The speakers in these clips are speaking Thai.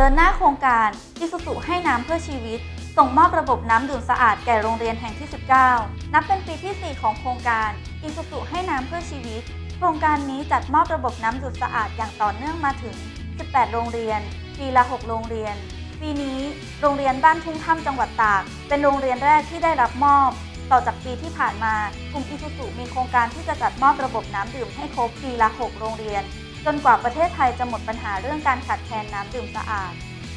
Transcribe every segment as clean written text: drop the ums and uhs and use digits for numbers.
ดินหน้าโครงการอิซูซุให้น้ำเพื่อชีวิตส่งมอบระบบน้ำดื่มสะอาดแก่โรงเรียนแห่งที่ 19 นับเป็นปีที่ 4 ของโครงการอิซูซุให้น้ำเพื่อชีวิตโครงการนี้จัดมอบระบบน้ำดื่มสะอาดอย่างต่อเนื่องมาถึง 18 โรงเรียนปีละ 6 โรงเรียนปีนี้โรงเรียนบ้านทุ่งถ้ำจังหวัดตากเป็นโรงเรียนแรกที่ได้รับมอบต่อจากปีที่ผ่านมากลุ่มอิซูซุมีโครงการที่จะจัดมอบระบบน้ำดื่มให้ครบปีละ 6 โรงเรียนจนกว่าประเทศไทยจะหมดปัญหาเรื่องการขาดแคลนน้ำดื่มสะอาด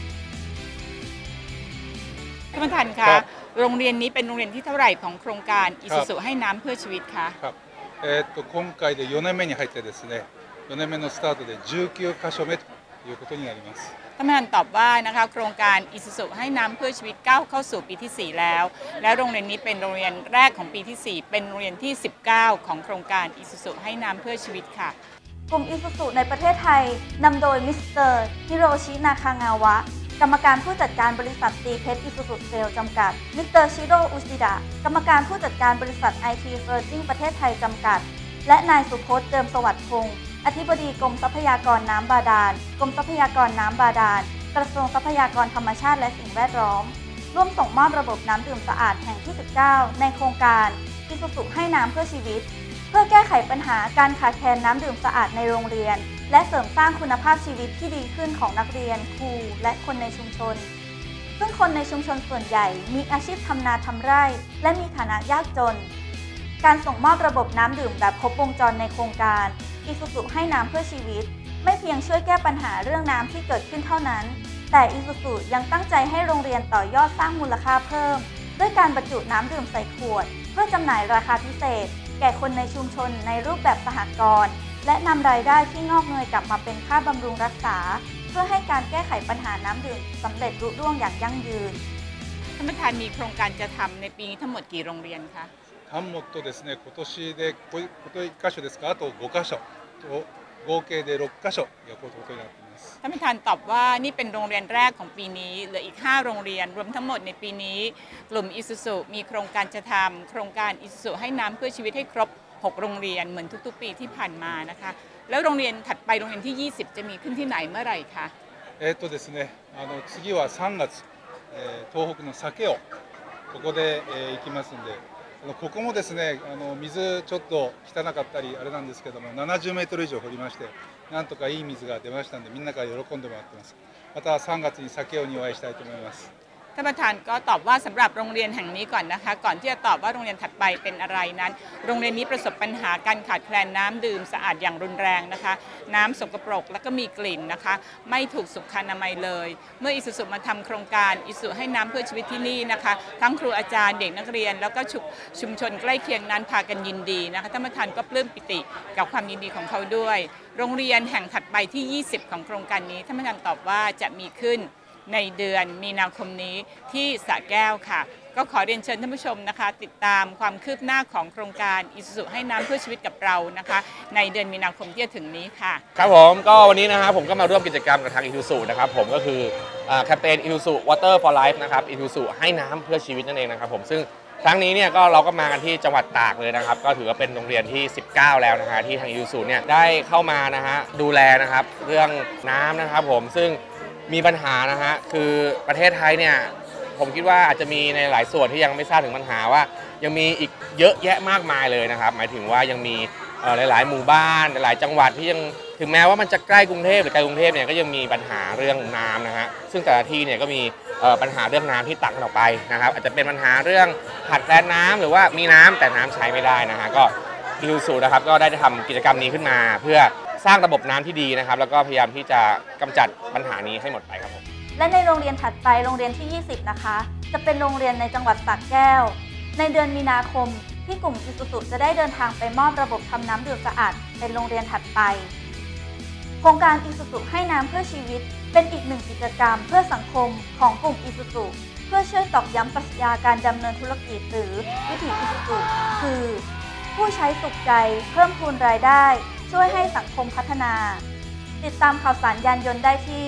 ท่านประธานคะโรงเรียนนี้เป็นโรงเรียนที่เท่าไหร่ของโครงการอิซูซุให้น้ำเพื่อชีวิตคะครับ今回で4年目に入ってですね4年目のスタートで19カ所目ということになりますท่านประธานตอบว่านะคะโครงการอิซูซุให้น้ำเพื่อชีวิตก้าวเข้าสู่ปีที่ 4 แล้วและโรงเรียนนี้เป็นโรงเรียนแรกของปีที่ 4เป็นโรงเรียนที่ 19 ของโครงการอิซูซุให้น้ำเพื่อชีวิตค่ะกลุ่มอิซูซุในประเทศไทยนำโดยมิสเตอร์ฮิโรชินาคางาวะกรรมการผู้จัดการบริษัทตีเพชรอิซูซุเซลจำกัดมิสเตอร์ชิโร่อุชิดะกรรมการผู้จัดการบริษัทไอทีเฟอร์จิ้งประเทศไทยจำกัดและนายสุพจน์เจิมสวัสดิ์พงศ์อธิบดีกรมทรัพยากรน้ำบาดาลกรมทรัพยากรน้ำบาดาลกระทรวงทรัพยากรธรรมชาติและสิ่งแวดล้อมร่วมส่งมอบระบบน้ำดื่มสะอาดแห่งที่ 19 ในโครงการอิซูซุให้น้ำเพื่อชีวิตเพื่อแก้ไขปัญหาการขาดแคลนน้ำดื่มสะอาดในโรงเรียนและเสริมสร้างคุณภาพชีวิตที่ดีขึ้นของนักเรียนครูและคนในชุมชนซึ่งคนในชุมชนส่วนใหญ่มีอาชีพทำนาทำไร่และมีฐานะยากจนการส่งมอบระบบน้ำดื่มแบบครบวงจรในโครงการอิซูซุให้น้ำเพื่อชีวิตไม่เพียงช่วยแก้ปัญหาเรื่องน้ำที่เกิดขึ้นเท่านั้นแต่อิซูซุยังตั้งใจให้โรงเรียนต่อยอดสร้างมูลค่าเพิ่มด้วยการบรรจุน้ำดื่มใส่ขวดเพื่อจำหน่ายราคาพิเศษแก่คนในชุมชนในรูปแบบสหกรณ์และนำรายได้ที่งอกเงยกลับมาเป็นค่าบำรุงรักษาเพื่อให้การแก้ไขปัญหาน้ำดื่มสำเร็จรุ่ร่วงอย่างยั่งยืนท่านประธานมีโครงการจะทำในปีนี้ทั้งหมดกี่โรงเรียนคะทั้งหมดですね今年でこれ1箇所ですかあと5箇所と合計で6箇所やることになっていますท่านประธานตอบว่านี่เป็นโรงเรียนแรกของปีนี้เหลืออีก5โรงเรียนรวมทั้งหมดในปีนี้กลุ่มอิซูซุมีโครงการจะทำโครงการอิซูซุให้น้ำเพื่อชีวิตให้ครบ6โรงเรียนเหมือนทุกๆปีที่ผ่านมานะคะแล้วโรงเรียนถัดไปโรงเรียนที่20จะมีขึ้นที่ไหนเมื่อไหร่คะですね次は3月東北の酒をここで行きますんでここもですね水ちょっと汚かったりあれなんですけども70メートル以上掘りましてなんとかいい水が出ましたんでみんなから喜んでもらってますまた3月に酒をにお会いしたいと思いますท่านประธานก็ตอบว่าสำหรับโรงเรียนแห่งนี้ก่อนนะคะก่อนที่จะตอบว่าโรงเรียนถัดไปเป็นอะไรนั้นโรงเรียนนี้ประสบปัญหาการขาดแคลนน้ำดื่มสะอาดอย่างรุนแรงนะคะน้ำสกปรกแล้วก็มีกลิ่นนะคะไม่ถูกสุขอนามัยเลยเมื่ออิซูซุมาทำโครงการอิซูซุให้น้ำเพื่อชีวิตที่นี่นะคะทั้งครูอาจารย์เด็กนักเรียนแล้วก็ชุมชนใกล้เคียงนั้นพากันยินดีนะคะท่านประธานก็ปลื้มปิติกับความยินดีของเขาด้วยโรงเรียนแห่งถัดไปที่20ของโครงการนี้ท่านประธานตอบว่าจะมีขึ้นในเดือนมีนาคมนี้ที่สระแก้วค่ะก็ขอเรียนเชิญท่านผู้ชมนะคะติดตามความคืบหน้าของโครงการอิซูซุให้น้ำเพื่อชีวิตกับเรานะคะในเดือนมีนาคมที่จะถึงนี้ค่ะครับผมก็วันนี้นะครับผมก็มาร่วมกิจกรรมกับทางอิซูซุนะครับผมก็คือแคมเปญอิซูซุ Water for Life นะครับอิซูซุให้น้ำเพื่อชีวิตนั่นเองนะครับผมซึ่งครั้งนี้เนี่ยก็เราก็มากันที่จังหวัดตากเลยนะครับก็ถือว่าเป็นโรงเรียนที่19แล้วนะฮะที่ทางอิซูซุเนี่ยได้เข้ามานะฮะดูแลนะครับเรื่องน้ำนะครับผมซึ่งมีปัญหานะฮะคือประเทศไทยเนี่ยผมคิดว่าอาจจะมีในหลายส่วนที่ยังไม่ทราบถึงปัญหาว่ายังมีอีกเยอะแยะมากมายเลยนะครับหมายถึงว่ายังมีหลายๆหมู่บ้านหลายจังหวัดที่ยังถึงแม้ว่ามันจะใกล้กรุงเทพหรือไกลกรุงเทพเนี่ยก็ยังมีปัญหาเรื่องน้ำนะฮะซึ่งแต่ละที่เนี่ยก็มีปัญหาเรื่องน้ำที่ต่างกันออกไปนะครับอาจจะเป็นปัญหาเรื่องขาดแคลนน้ำหรือว่ามีน้ำแต่น้ำใช้ไม่ได้นะฮะก็อิซูซุนะครับก็ได้ทำกิจกรรมนี้ขึ้นมาเพื่อสร้างระบบน้ำที่ดีนะครับแล้วก็พยายามที่จะกำจัดปัญหานี้ให้หมดไปครับผมและในโรงเรียนถัดไปโรงเรียนที่20นะคะจะเป็นโรงเรียนในจังหวัดสระแก้วในเดือนมีนาคมที่กลุ่มอิซูซุจะได้เดินทางไปมอบระบบทำน้ำดื่มสะอาดเป็นโรงเรียนถัดไปโครงการอิซูซุให้น้ำเพื่อชีวิตเป็นอีกหนึ่งกิจกรรมเพื่อสังคมของกลุ่มอิซูซุเพื่อช่วยตอกย้ำปรัชญาการดำเนินธุรกิจหรือวิถีอิซูซุคือผู้ใช้สุขใจเพิ่มพูนรายได้ช่วยให้สังคมพัฒนาติดตามข่าวสารยานยนต์ได้ที่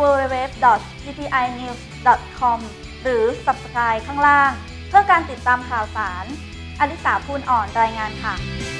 www.gpinews.com หรือ Subscribe ข้างล่างเพื่อการติดตามข่าวสารอลิสา พูนอ่อนรายงานค่ะ